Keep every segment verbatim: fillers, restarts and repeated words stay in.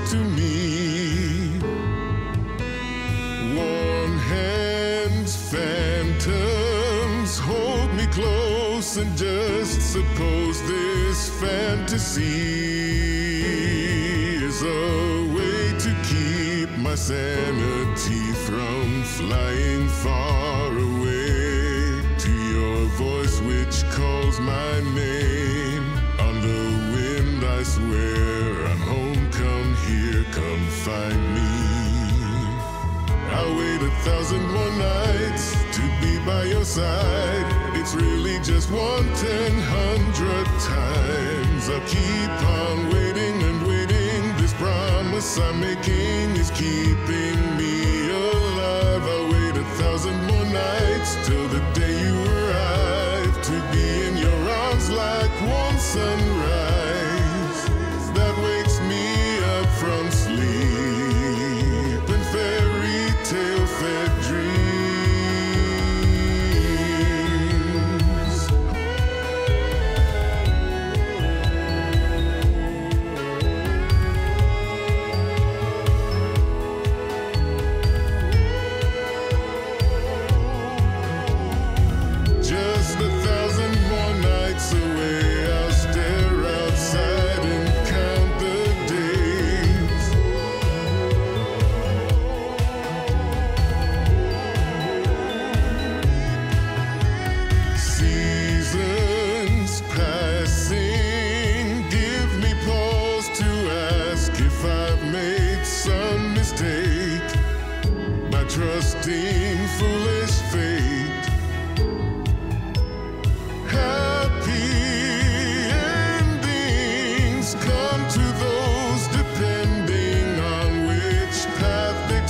to me. Warm hands, phantoms, hold me close and just suppose this fantasy is a way to keep my sanity from flying far away to your voice which calls my name. On the wind I swear I'm home, come here, come find me. I'll wait a thousand more nights to be by your side. It's really just one ten hundred times. I'll keep on waiting and waiting. This promise I'm making is keeping me alive. I'll wait a thousand more nights till the day you arrive to be in your arms like warm sunrise that wakes me up from sleep and fairy tale fed dreams. Just a thousand more nights away, I'll stare outside and count the days. Seasons passing, give me pause to ask if I've made some mistake by trusting foolish fate. Happy endings come to those depending on which path they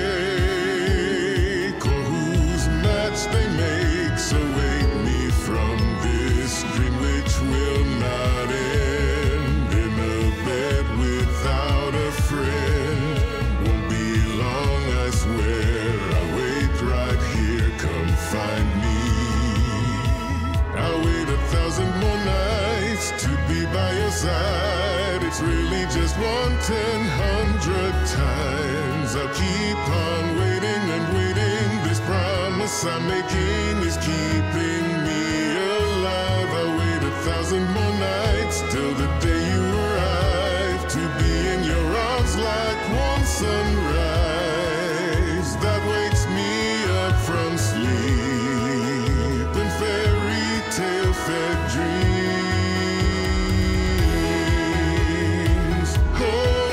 take or whose match they make. So wake me from this dream which will not end in a bed without a friend. Won't be long, I swear. I'll wait right here, come find me. I'll wait a thousand more nights to be by your side. It's really just one ten hundred times. I'll keep on waiting and waiting. This promise I'm making is keeping me alive. I'll wait a thousand more nights till the day you arrive to be in your arms like warm sunrise that wakes me up from sleep and fairy tale fed dreams. Oh,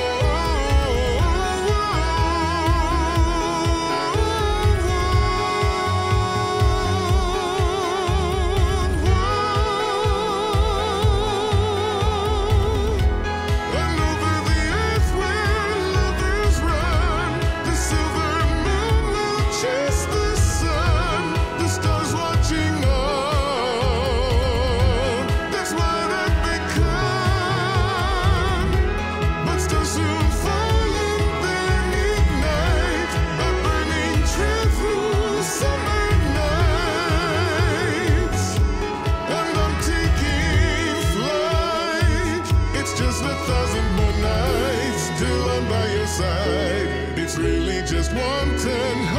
and over the earth where lovers run, the silver moon will chase the sun, the stars watching on. That's what I've become. But stars soon fall and then ignite a burning trail through summer nights. And I'm taking flight. It's just a thousand more nights till I'm by your side. It's really just one ten